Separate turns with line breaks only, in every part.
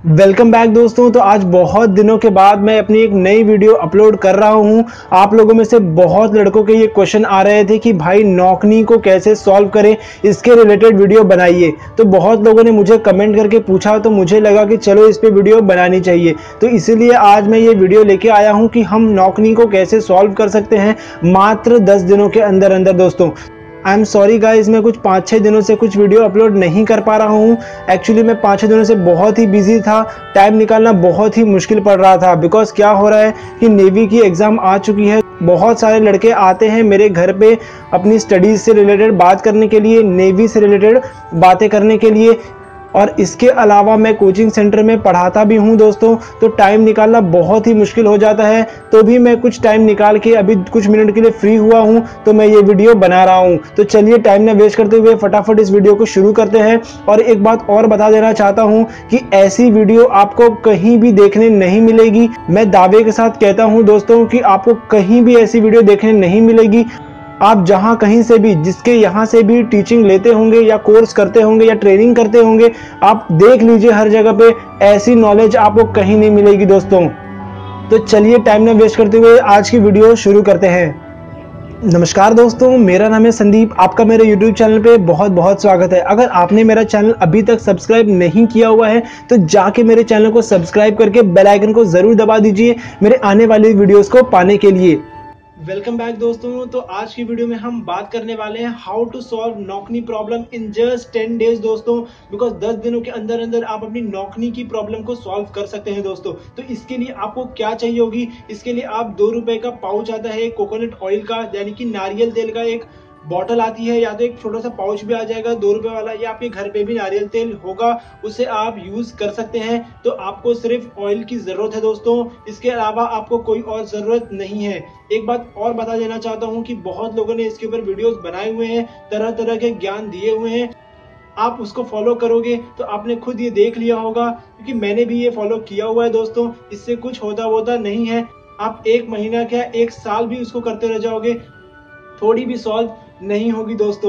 Welcome back दोस्तों। तो आज बहुत दिनों के बाद मैं अपनी एक नई वीडियो अपलोड कर रहा हूं। आप लोगों में से बहुत लड़कों के ये क्वेश्चन आ रहे थे कि भाई नौकनी को कैसे सॉल्व करें, इसके रिलेटेड वीडियो बनाइए। तो बहुत लोगों ने मुझे कमेंट करके पूछा, तो मुझे लगा कि चलो इस पे वीडियो बनानी चाहिए। तो इसीलिए आज मैं ये वीडियो लेके आया हूँ कि हम नौकनी को कैसे सॉल्व कर सकते हैं मात्र 10 दिनों के अंदर अंदर। दोस्तों आई एम सॉरी गाइज, मैं कुछ 5-6 दिनों से कुछ वीडियो अपलोड नहीं कर पा रहा हूँ। एक्चुअली मैं 5-6 दिनों से बहुत ही बिजी था, टाइम निकालना बहुत ही मुश्किल पड़ रहा था। बिकॉज क्या हो रहा है कि नेवी की एग्ज़ाम आ चुकी है। बहुत सारे लड़के आते हैं मेरे घर पे अपनी स्टडीज़ से रिलेटेड बात करने के लिए, नेवी से रिलेटेड बातें करने के लिए। और इसके अलावा मैं कोचिंग सेंटर में पढ़ाता भी हूँ दोस्तों, तो टाइम निकालना बहुत ही मुश्किल हो जाता है। तो भी मैं कुछ टाइम निकाल के अभी कुछ मिनट के लिए फ्री हुआ हूँ, तो मैं ये वीडियो बना रहा हूँ। तो चलिए टाइम ना वेस्ट करते हुए फटाफट इस वीडियो को शुरू करते हैं। और एक बात और बता देना चाहता हूँ कि ऐसी वीडियो आपको कहीं भी देखने नहीं मिलेगी। मैं दावे के साथ कहता हूँ दोस्तों कि आपको कहीं भी ऐसी वीडियो देखने नहीं मिलेगी। आप जहां कहीं से भी, जिसके यहाँ से भी टीचिंग लेते होंगे या कोर्स करते होंगे या ट्रेनिंग करते होंगे, आप देख लीजिए हर जगह पे ऐसी नॉलेज आपको कहीं नहीं मिलेगी दोस्तों। तो चलिए टाइम ना वेस्ट करते हुए आज की वीडियो शुरू करते हैं। नमस्कार दोस्तों, मेरा नाम है संदीप। आपका मेरे YouTube चैनल पे बहुत बहुत स्वागत है। अगर आपने मेरा चैनल अभी तक सब्सक्राइब नहीं किया हुआ है तो जाके मेरे चैनल को सब्सक्राइब करके बेल आइकन को जरूर दबा दीजिए मेरे आने वाली वीडियोस को पाने के लिए। वेलकम बैक दोस्तों। तो आज की वीडियो में हम बात करने वाले हैं how to solve knock knee problem in just 10 days दोस्तों। बिकॉज 10 दिनों के अंदर अंदर आप अपनी नौकनी की प्रॉब्लम को सॉल्व कर सकते हैं दोस्तों। तो इसके लिए आपको क्या चाहिए होगी, इसके लिए आप 2 रुपए का पाउच आता है कोकोनट ऑयल का, यानी कि नारियल तेल का एक बॉटल आती है, या तो एक छोटा सा पाउच भी आ जाएगा 2 रुपए वाला, या आपके घर पे भी नारियल तेल होगा, उसे आप यूज कर सकते हैं। तो आपको सिर्फ ऑयल की जरूरत है दोस्तों, इसके अलावा आपको कोई और जरूरत नहीं है। एक बात और बता देना चाहता हूँ कि बहुत लोगों ने इसके ऊपर वीडियोस बनाए हुए हैं, तरह तरह के ज्ञान दिए हुए हैं। आप उसको फॉलो करोगे तो आपने खुद ये देख लिया होगा, क्योंकि मैंने भी ये फॉलो किया हुआ है दोस्तों। इससे कुछ होता नहीं है। आप 1 महीना क्या 1 साल भी उसको करते रह जाओगे, थोड़ी भी सॉल्व नहीं होगी दोस्तों।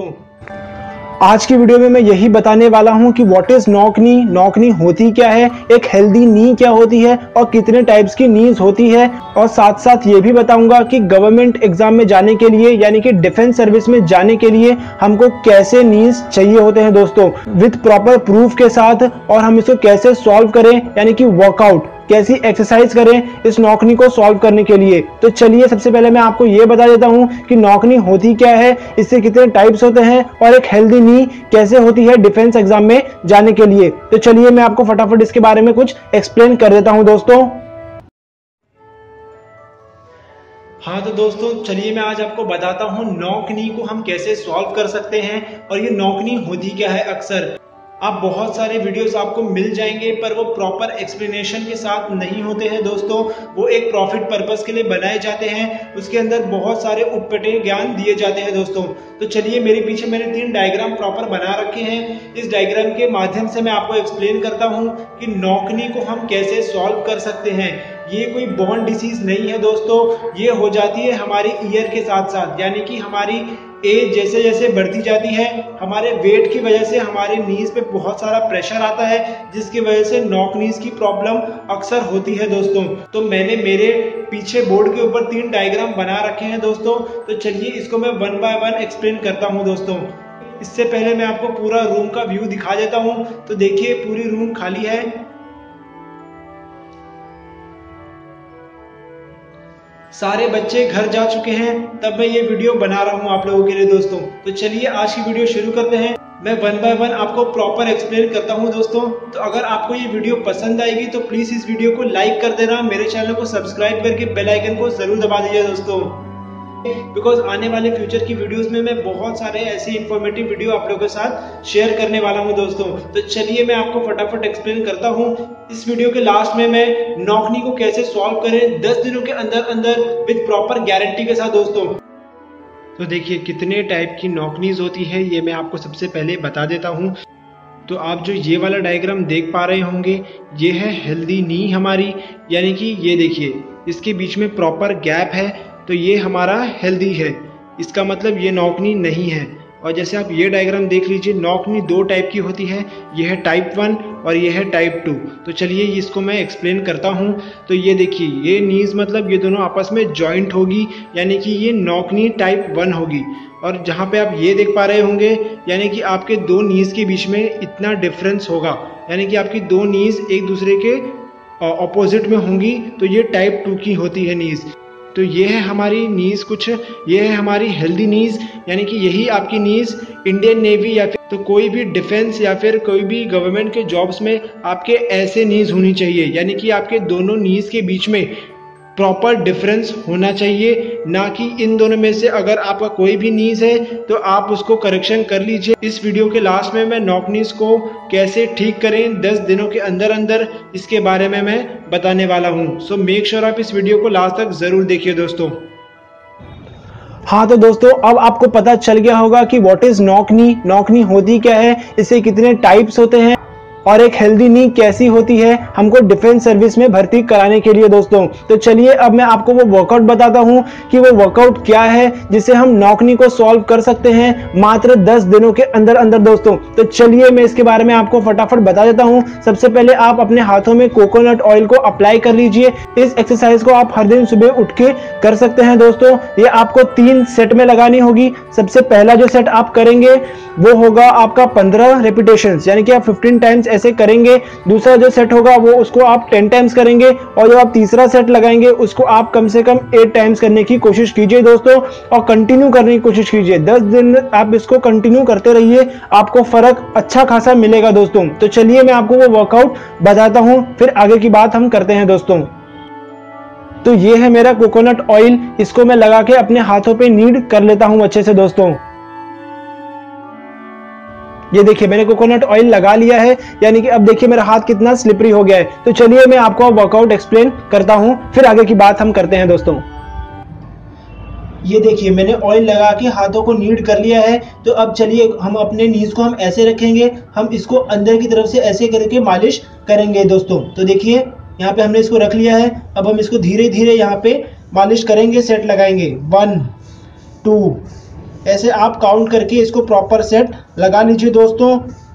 आज की वीडियो में मैं यही बताने वाला हूं कि व्हाट इज नौकनी, नौकनी होती क्या है, एक हेल्दी नी क्या होती है और कितने टाइप्स की नीज होती है। और साथ साथ ये भी बताऊंगा कि गवर्नमेंट एग्जाम में जाने के लिए, यानी कि डिफेंस सर्विस में जाने के लिए हमको कैसे नीज चाहिए होते हैं दोस्तों, विद प्रॉपर प्रूफ के साथ। और हम इसको कैसे सॉल्व करें, यानी कि वर्कआउट कैसी एक्सरसाइज करें इस नौकनी को सॉल्व करने के लिए। तो चलिए सबसे पहले मैं आपको ये बता देता हूं कि नौकनी होती क्या है, इससे कितने टाइप्स होते हैं, और एक हेल्दी नी कैसे होती है डिफेंस एग्जाम में जाने के लिए। तो चलिए मैं आपको फटाफट इसके बारे में कुछ एक्सप्लेन कर देता हूं दोस्तों। हाँ तो दोस्तों चलिए मैं आज आपको बताता हूं नौकनी को हम कैसे सॉल्व कर सकते हैं, और ये नौकनी होती क्या है। अक्सर आप बहुत सारे वीडियोस आपको मिल जाएंगे, पर वो प्रॉपर एक्सप्लेनेशन के साथ नहीं होते हैं दोस्तों। वो एक प्रॉफिट पर्पस के लिए बनाए जाते हैं, उसके अंदर बहुत सारे उटपटे ज्ञान दिए जाते हैं दोस्तों। तो चलिए मेरे पीछे मैंने 3 डायग्राम प्रॉपर बना रखे हैं। इस डायग्राम के माध्यम से मैं आपको एक्सप्लेन करता हूँ कि नौकनी को हम कैसे सॉल्व कर सकते हैं। ये कोई बॉर्न डिसीज नहीं है दोस्तों, ये हो जाती है हमारी ईयर के साथ साथ, यानी कि हमारी एज जैसे जैसे बढ़ती जाती है, हमारे वेट की वजह से हमारे नीज पे बहुत सारा प्रेशर आता है, जिसकी वजह से नॉक नीज की प्रॉब्लम अक्सर होती है दोस्तों। तो मैंने मेरे पीछे बोर्ड के ऊपर 3 डायग्राम बना रखे हैं दोस्तों। तो चलिए इसको मैं 1 बाय 1 एक्सप्लेन करता हूं दोस्तों। इससे पहले मैं आपको पूरा रूम का व्यू दिखा देता हूं। तो देखिए पूरी रूम खाली है, सारे बच्चे घर जा चुके हैं, तब मैं ये वीडियो बना रहा हूं आप लोगों के लिए दोस्तों। तो चलिए आज की वीडियो शुरू करते हैं। मैं 1 बाय 1 आपको प्रॉपर एक्सप्लेन करता हूं दोस्तों। तो अगर आपको ये वीडियो पसंद आएगी तो प्लीज इस वीडियो को लाइक कर देना, मेरे चैनल को सब्सक्राइब करके बेल आइकन को जरूर दबा दीजिए दोस्तों। बिकॉज आने वाले फ्यूचर की वीडियोस में मैं बहुत सारे ऐसे इंफॉर्मेटिव वीडियो आप लोगों के साथ शेयर करने वाला हूं दोस्तों। तो चलिए मैं आपको फटाफट एक्सप्लेन करता हूं। इस वीडियो के लास्ट में मैं नौकनी को कैसे सॉल्व करें 10 दिनों के अंदर अंदर विद प्रॉपर गारंटी के साथ दोस्तों। तो देखिए कितने टाइप की नौकनीज होती है, ये मैं आपको सबसे पहले बता देता हूँ। तो आप जो ये वाला डायग्राम देख पा रहे होंगे, ये है हेल्दी नी हमारी, यानी कि ये देखिए इसके बीच में प्रॉपर गैप है, तो ये हमारा हेल्दी है, इसका मतलब ये नौकनी नहीं है। और जैसे आप ये डायग्राम देख लीजिए, नॉक नी दो टाइप की होती है, ये है टाइप 1 और ये है टाइप 2। तो चलिए इसको मैं एक्सप्लेन करता हूँ। तो ये देखिए, ये नीज मतलब ये दोनों आपस में जॉइंट होगी, यानी कि ये नॉक नी टाइप 1 होगी। और जहाँ पे आप ये देख पा रहे होंगे, यानी कि आपके दो नीज के बीच में इतना डिफरेंस होगा, यानी कि आपकी दो नीज एक दूसरे के ऑपोजिट में होंगी, तो ये टाइप 2 की होती है नीज। तो ये है हमारी नीज, ये है हमारी हेल्दी नीज, यानी कि यही आपकी नीज इंडियन नेवी या फिर तो कोई भी डिफेंस या फिर कोई भी गवर्नमेंट के जॉब्स में आपके ऐसे नीज होनी चाहिए, यानी कि आपके दोनों नीज के बीच में प्रॉपर डिफरेंस होना चाहिए, ना कि इन दोनों में से अगर आपका कोई भी नीज है तो आप उसको करेक्शन कर लीजिए। इस वीडियो के लास्ट में मैं नॉक नीज को कैसे ठीक करें 10 दिनों के अंदर अंदर, इसके बारे में मैं बताने वाला हूं। सो मेक श्योर आप इस वीडियो को लास्ट तक जरूर देखिए दोस्तों। हाँ तो दोस्तों, अब आपको पता चल गया होगा कि what is knock knee, knock knee होती क्या है, इससे कितने टाइप्स होते हैं और एक हेल्दी नी कैसी होती है हमको डिफेंस सर्विस में भर्ती कराने के लिए दोस्तों। तो चलिए अब मैं आपको वो वर्कआउट बताता हूँ कि वो वर्कआउट क्या है जिससे हम नॉक नी को सॉल्व कर सकते हैं मात्र 10 दिनों के अंदर अंदर दोस्तों। तो चलिए मैं इसके बारे में आपको फटाफट बता देता हूँ। सबसे पहले आप अपने हाथों में कोकोनट ऑयल को अप्लाई कर लीजिए। इस एक्सरसाइज को आप हर दिन सुबह उठ के कर सकते हैं दोस्तों। ये आपको 3 सेट में लगानी होगी। सबसे पहला जो सेट आप करेंगे वो होगा आपका 15 रेपिटेशन, यानी कि आप 15 टाइम्स ऐसे करेंगे। दूसरा जो सेट होगा वो उसको आप 10 टाइम्स करेंगे, और जब आप तीसरा सेट लगाएंगे उसको आप कम से कम 8 टाइम्स करने की कोशिश कीजिए दोस्तों, और कंटिन्यू करने की कोशिश कीजिए। 10 दिन आप इसको कंटिन्यू करते रहिए, आपको फर्क अच्छा खासा मिलेगा दोस्तों। तो चलिए मैं आपको वो वर्कआउट बताता हूं, फिर आगे की बात हम करते हैं दोस्तों। तो ये है मेरा कोकोनट ऑयल, इसको मैं लगा के अपने हाथों पे नीड कर लेता हूं अच्छे से दोस्तों। ये देखिए मैंने कोकोनट ऑयल लगा लिया है, यानी कि अब देखिए मेरा हाथ कितना स्लिपरी हो गया है। तो चलिए मैं आपको वर्कआउट एक्सप्लेन करता हूं, फिर आगे की बात हम करते हैं दोस्तों। ये देखिए मैंने ऑयल लगा के हाथों को नीड कर लिया है। तो अब चलिए हम अपने नीज को हम ऐसे रखेंगे, हम इसको अंदर की तरफ से ऐसे करके मालिश करेंगे दोस्तों। तो देखिए यहाँ पे हमने इसको रख लिया है, अब हम इसको धीरे धीरे यहाँ पे मालिश करेंगे, सेट लगाएंगे 1 2 ऐसे आप काउंट करके इसको प्रॉपर सेट लगा लीजिए दोस्तों।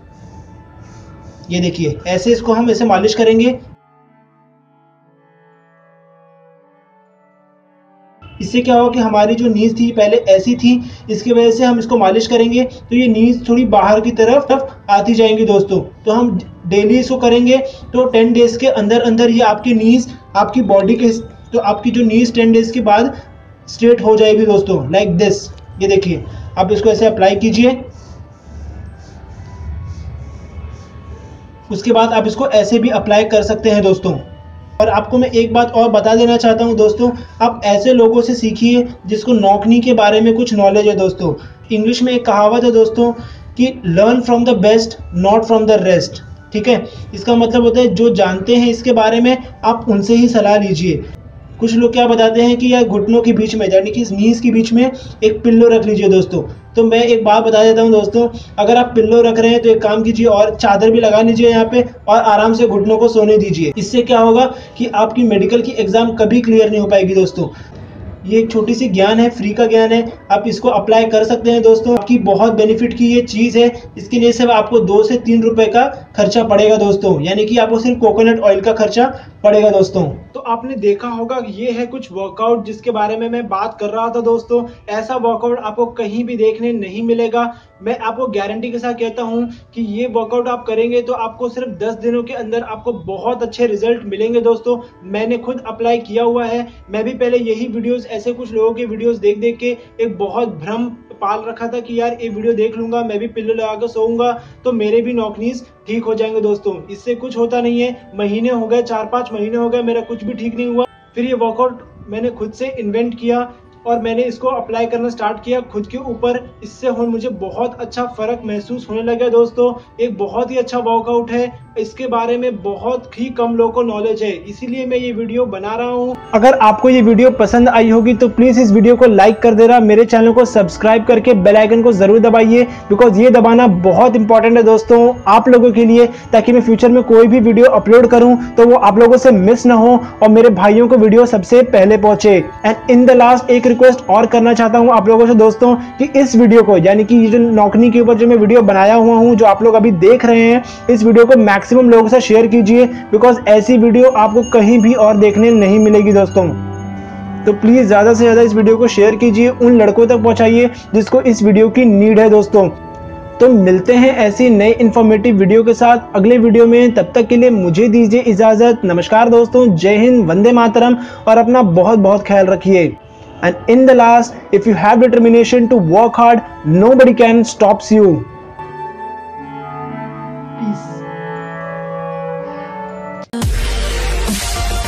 ये देखिए ऐसे इसको हम ऐसे मालिश करेंगे। इससे क्या होगा कि हमारी जो नीज थी पहले ऐसी थी, इसकी वजह से हम इसको मालिश करेंगे तो ये नीज थोड़ी बाहर की तरफ आती जाएंगी दोस्तों। तो हम डेली इसको करेंगे तो 10 डेज के अंदर अंदर ये आपकी नीज आपकी बॉडी के, तो आपकी जो नीज 10 डेज के बाद स्ट्रेट हो जाएगी दोस्तों, लाइक दिस। ये देखिए आप इसको ऐसे अप्लाई कीजिए, उसके बाद आप इसको ऐसे भी अप्लाई कर सकते हैं दोस्तों। और आपको मैं एक बात और बता देना चाहता हूं दोस्तों, आप ऐसे लोगों से सीखिए जिसको नॉक नी के बारे में कुछ नॉलेज है दोस्तों। इंग्लिश में एक कहावत है दोस्तों कि learn from the best not from the rest, ठीक है। इसका मतलब होता है जो जानते हैं इसके बारे में आप उनसे ही सलाह लीजिए। कुछ लोग क्या बताते हैं कि यार घुटनों के बीच में, यानी कि नीज के बीच में एक पिल्लो रख लीजिए दोस्तों। तो मैं एक बात बता देता हूं दोस्तों, अगर आप पिल्लो रख रहे हैं तो एक काम कीजिए और चादर भी लगा लीजिए यहाँ पे, और आराम से घुटनों को सोने दीजिए। इससे क्या होगा कि आपकी मेडिकल की एग्जाम कभी क्लियर नहीं हो पाएगी दोस्तों। ये एक छोटी सी ज्ञान है, फ्री का ज्ञान है, आप इसको अप्लाई कर सकते हैं दोस्तों। आपकी बहुत बेनिफिट की ये चीज है। इसके लिए सिर्फ आपको 2 से 3 रुपए का खर्चा पड़ेगा दोस्तों, यानी कि आपको सिर्फ कोकोनट ऑयल का खर्चा पड़ेगा दोस्तों। तो आपने देखा होगा ये है कुछ वर्कआउट जिसके बारे में मैं बात कर रहा था दोस्तों। ऐसा वर्कआउट आपको कहीं भी देखने नहीं मिलेगा। मैं आपको गारंटी के साथ कहता हूं कि ये वर्कआउट आप करेंगे तो आपको सिर्फ 10 दिनों के अंदर आपको बहुत अच्छे रिजल्ट मिलेंगे दोस्तों। मैंने खुद अप्लाई किया हुआ है। मैं भी पहले यही वीडियोस, ऐसे कुछ लोगों के वीडियोस देख देख के एक बहुत भ्रम पाल रखा था कि यार ये वीडियो देख लूंगा, मैं भी पिल्लो लगा कर सोऊंगा तो मेरे भी नॉक नीज ठीक हो जाएंगे दोस्तों। इससे कुछ होता नहीं है। महीने हो गए, 4-5 महीने हो गए, मेरा कुछ भी ठीक नहीं हुआ। फिर ये वर्कआउट मैंने खुद से इन्वेंट किया और मैंने इसको अप्लाई करना स्टार्ट किया खुद के ऊपर। इससे मुझे बहुत अच्छा फर्क महसूस होने लगा दोस्तों। एक बहुत ही अच्छा वर्कआउट है, इसके बारे में बहुत ही कम लोगों को नॉलेज है, इसीलिए मैं ये वीडियो बना रहा हूँ। अगर आपको ये वीडियो पसंद आई होगी तो प्लीज इस वीडियो को लाइक कर देना, मेरे चैनल को सब्सक्राइब करके बेल आइकन को जरूर दबाइए, बिकॉज ये दबाना बहुत इंपॉर्टेंट है दोस्तों आप लोगों के लिए, ताकि मैं फ्यूचर में कोई भी वीडियो अपलोड करूं तो वो आप लोगों से मिस ना हो और मेरे भाइयों को वीडियो सबसे पहले पहुंचे। एंड इन द लास्ट एक रिक्वेस्ट और करना चाहता हूं आप लोगों से दोस्तों कि इस वीडियो को, यानी कि ये जो नौकरी के ऊपर जो मैं वीडियो बनाया हुआ हूं, जो आप लोग अभी देख रहे हैं, इस वीडियो को मैक्सिमम लोगों से शेयर कीजिए, बिकॉज ऐसी वीडियो आपको कहीं भी और देखने नहीं मिलेगी दोस्तों। तो प्लीज ज्यादा से ज्यादा इस वीडियो को शेयर कीजिए, उन लड़कों तक पहुंचाइए जिसको इस वीडियो की नीड है दोस्तों। तो मिलते हैं ऐसी नई इंफॉर्मेटिव वीडियो के साथ अगले वीडियो में। तब तक के लिए मुझे दीजिए इजाजत। नमस्कार दोस्तों, जय हिंद, वंदे मातरम, और अपना बहुत बहुत ख्याल रखिए। And in the last, if you have determination to work hard, nobody can stops you. Peace.